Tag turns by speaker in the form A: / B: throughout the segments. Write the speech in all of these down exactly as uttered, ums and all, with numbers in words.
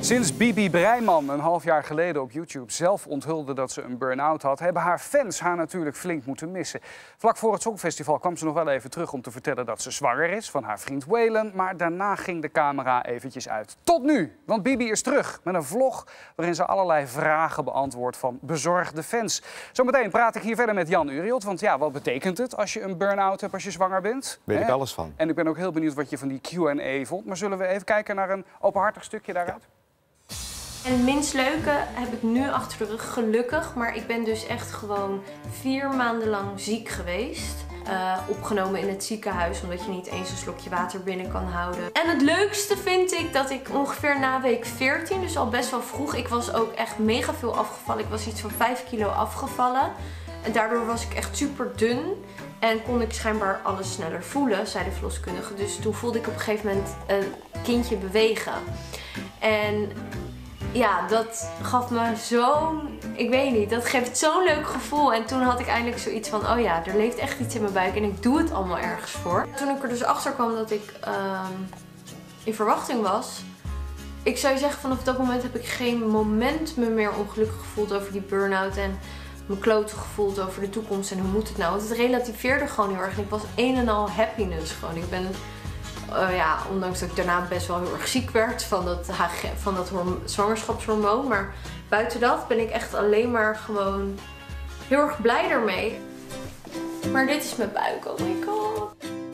A: Sinds Bibi Breiman een half jaar geleden op YouTube zelf onthulde dat ze een burn-out had, hebben haar fans haar natuurlijk flink moeten missen. Vlak voor het Songfestival kwam ze nog wel even terug om te vertellen dat ze zwanger is van haar vriend Waylon. Maar daarna ging de camera eventjes uit. Tot nu, want Bibi is terug met een vlog waarin ze allerlei vragen beantwoordt van bezorgde fans. Zometeen praat ik hier verder met Jan Uriot, want ja, wat betekent het als je een burn-out hebt als je zwanger bent?
B: Weet
A: He?
B: ik alles van.
A: En ik ben ook heel benieuwd wat je van die Q en A vond. Maar zullen we even kijken naar een openhartig stukje daaruit?
C: Ja. En het minst leuke heb ik nu achter de rug, gelukkig. Maar ik ben dus echt gewoon vier maanden lang ziek geweest. Uh, opgenomen in het ziekenhuis, omdat je niet eens een slokje water binnen kan houden. En het leukste vind ik dat ik ongeveer na week veertien, dus al best wel vroeg, ik was ook echt mega veel afgevallen. Ik was iets van vijf kilo afgevallen. En daardoor was ik echt super dun. En kon ik schijnbaar alles sneller voelen, zei de verloskundige. Dus toen voelde ik op een gegeven moment een kindje bewegen. En ja, dat gaf me zo'n, ik weet niet, dat geeft zo'n leuk gevoel. En toen had ik eindelijk zoiets van, oh ja, er leeft echt iets in mijn buik en ik doe het allemaal ergens voor. Toen ik er dus achter kwam dat ik um, in verwachting was, ik zou je zeggen, vanaf dat moment heb ik geen moment me meer ongelukkig gevoeld over die burn-out en me kloten gevoeld over de toekomst en hoe moet het nou. Want het relativeerde gewoon heel erg en ik was een en al happiness gewoon. Ik ben... Uh, ja, ondanks dat ik daarna best wel heel erg ziek werd van dat, van dat zwangerschapshormoon. Maar buiten dat ben ik echt alleen maar gewoon heel erg blij ermee. Maar dit is mijn buik, oh my god.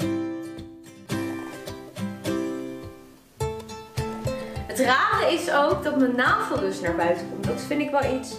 C: Het rare is ook dat mijn navel dus naar buiten komt. Dat vind ik wel iets...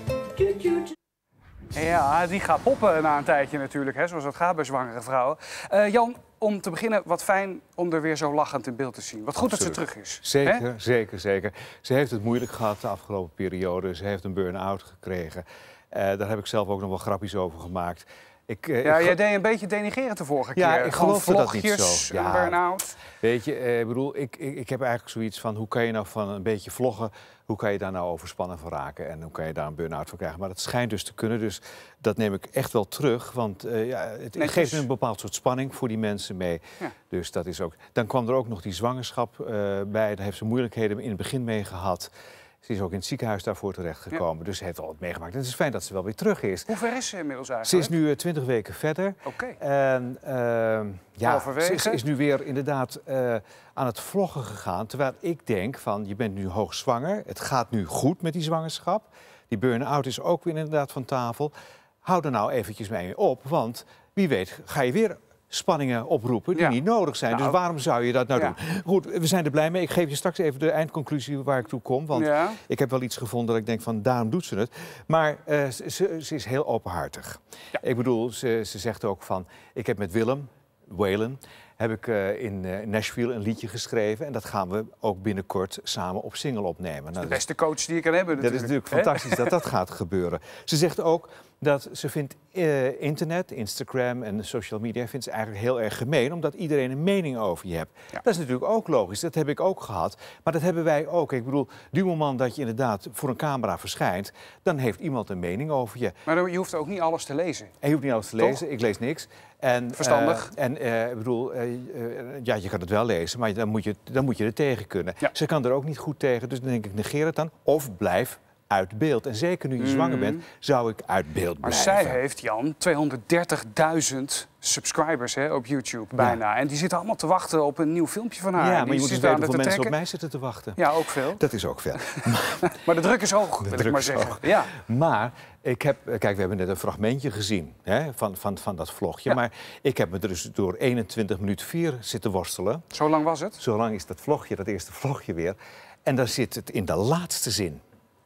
A: Ja, die gaat poppen na een tijdje natuurlijk, hè, zoals dat gaat bij zwangere vrouwen. Uh, Jan, om te beginnen, wat fijn om er weer zo lachend in beeld te zien. Wat goed Absoluut. Dat ze terug is.
B: Zeker,
A: hè?
B: zeker, zeker. Ze heeft het moeilijk gehad de afgelopen periode. Ze heeft een burn-out gekregen. Uh, daar heb ik zelf ook nog wel grapjes over gemaakt. Ik, uh,
A: ja,
B: ik
A: jij deed een beetje denigrerend de vorige
B: ja,
A: keer.
B: ik geloof dat niet zo.
A: Ja, burn-out.
B: Weet je, eh, ik bedoel, ik, ik, ik heb eigenlijk zoiets van, hoe kan je nou van een beetje vloggen, hoe kan je daar nou overspannen van raken en hoe kan je daar een burn-out van krijgen? Maar dat schijnt dus te kunnen, dus dat neem ik echt wel terug, want uh, ja, het
A: nee,
B: geeft
A: dus...
B: een bepaald soort spanning voor die mensen mee. Ja. Dus dat is ook. Dan kwam er ook nog die zwangerschap uh, bij, daar heeft ze moeilijkheden in het begin mee gehad. Ze is ook in het ziekenhuis daarvoor terechtgekomen, ja. Dus ze heeft al wat meegemaakt. En het is fijn dat ze wel weer terug is.
A: Hoe ver is ze inmiddels eigenlijk?
B: Ze is nu twintig uh, weken verder.
A: Oké.
B: En uh, ja, ze is, is nu weer inderdaad uh, aan het vloggen gegaan. Terwijl ik denk van, je bent nu hoogzwanger. Het gaat nu goed met die zwangerschap. Die burn-out is ook weer inderdaad van tafel. Hou er nou eventjes mee op, want wie weet ga je weer spanningen oproepen die ja. niet nodig zijn. Nou, dus waarom zou je dat nou ja. doen? Goed, we zijn er blij mee. Ik geef je straks even de eindconclusie waar ik toe kom. Want ja. ik heb wel iets gevonden dat ik denk van, daarom doet ze het. Maar uh, ze, ze is heel openhartig. Ja. Ik bedoel, ze, ze zegt ook van, ik heb met Willem, Waylon, heb ik uh, in uh, Nashville een liedje geschreven. En dat gaan we ook binnenkort samen op single opnemen. Nou,
A: de beste coach die je kan hebben natuurlijk.
B: Dat is natuurlijk fantastisch dat dat gaat gebeuren. Ze zegt ook dat ze vindt uh, internet, Instagram en social media vindt ze eigenlijk heel erg gemeen, omdat iedereen een mening over je hebt. Ja. Dat is natuurlijk ook logisch, dat heb ik ook gehad. Maar dat hebben wij ook. Ik bedoel, die moment dat je inderdaad voor een camera verschijnt, dan heeft iemand een mening over je.
A: Maar je hoeft ook niet alles te lezen.
B: En je hoeft niet alles te lezen, ik lees niks. En,
A: Verstandig.
B: Uh, en uh, ik bedoel, uh, uh, ja, je kan het wel lezen, maar dan moet je, dan moet je er tegen kunnen. Ja. Ze kan er ook niet goed tegen, dus dan denk ik, negeer het dan. Of blijf uit beeld. En zeker nu je mm. zwanger bent, zou ik uit beeld
A: maar
B: blijven.
A: Maar zij heeft, Jan, tweehonderddertigduizend subscribers hè, op YouTube bijna. Ja. En die zitten allemaal te wachten op een nieuw filmpje van haar.
B: Ja, maar
A: die
B: je moet eens weten hoeveel mensen op mij zitten te wachten.
A: Ja, ook veel.
B: Dat is ook veel.
A: Maar de druk is hoog,
B: de
A: wil
B: druk
A: ik maar
B: is
A: zeggen.
B: Hoog.
A: Ja.
B: Maar ik heb, kijk, we hebben net een fragmentje gezien hè, van, van, van dat vlogje. Ja. Maar ik heb me er dus door eenentwintig minuten vier zitten worstelen.
A: Zo lang was het?
B: Zo lang is dat vlogje, dat eerste vlogje weer. En dan zit het in de laatste zin.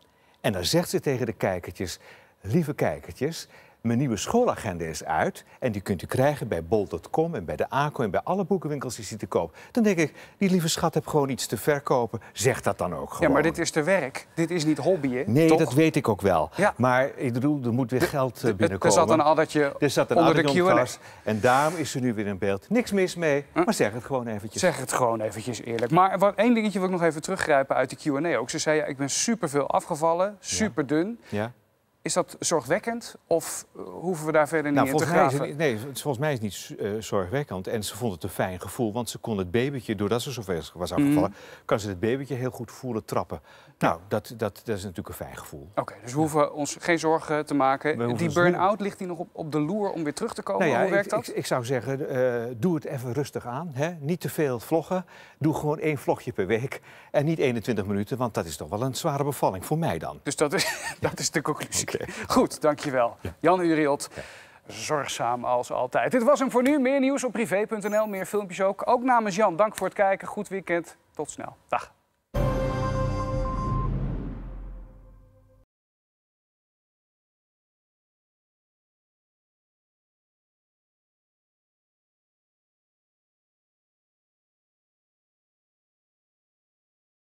B: En dan zegt ze tegen de kijkertjes, lieve kijkertjes, mijn nieuwe schoolagenda is uit en die kunt u krijgen bij bol punt com en bij de A C O en bij alle boekenwinkels die ze te koop. Dan denk ik, die lieve schat heeft gewoon iets te verkopen. Zeg dat dan ook gewoon.
A: Ja, maar dit is te werk. Dit is niet hobby, hè?
B: Nee,
A: toch?
B: Dat weet ik ook wel. Ja. Maar ik bedoel, er moet weer geld uh, binnenkomen.
A: Er zat een addertje
B: er zat een
A: onder de
B: addertje
A: Q en A.
B: En daarom is ze nu weer in beeld. Niks mis mee, huh? Maar zeg het gewoon eventjes.
A: Zeg het gewoon eventjes eerlijk. Maar wat, één dingetje wil ik nog even teruggrijpen uit de Q en A ook. Ze zei, ja, ik ben superveel afgevallen, super dun.
B: Ja.
A: Is dat zorgwekkend of hoeven we daar verder niet
B: nou,
A: in te graven?
B: Het, nee, volgens mij is het niet uh, zorgwekkend. En ze vond het een fijn gevoel, want ze kon het babytje, doordat ze zover was afgevallen, mm. kan ze het babytje heel goed voelen trappen. Ja. Nou, dat, dat, dat is natuurlijk een fijn gevoel.
A: Oké, okay, dus we hoeven ons geen zorgen te maken. Die burn-out, ligt die nog op, op de loer om weer terug te komen? Nou ja, Hoe werkt
B: ik,
A: dat?
B: Ik, ik zou zeggen, uh, doe het even rustig aan. Hè? Niet te veel vloggen. Doe gewoon één vlogje per week. En niet eenentwintig minuten, want dat is toch wel een zware bevalling voor mij dan.
A: Dus dat is, dat is de conclusie. Okay. Goed, dankjewel. Ja. Jan Uriot, ja. Zorgzaam als altijd. Dit was hem voor nu. Meer nieuws op privé punt n l, meer filmpjes ook. Ook namens Jan, dank voor het kijken. Goed weekend. Tot snel. Dag.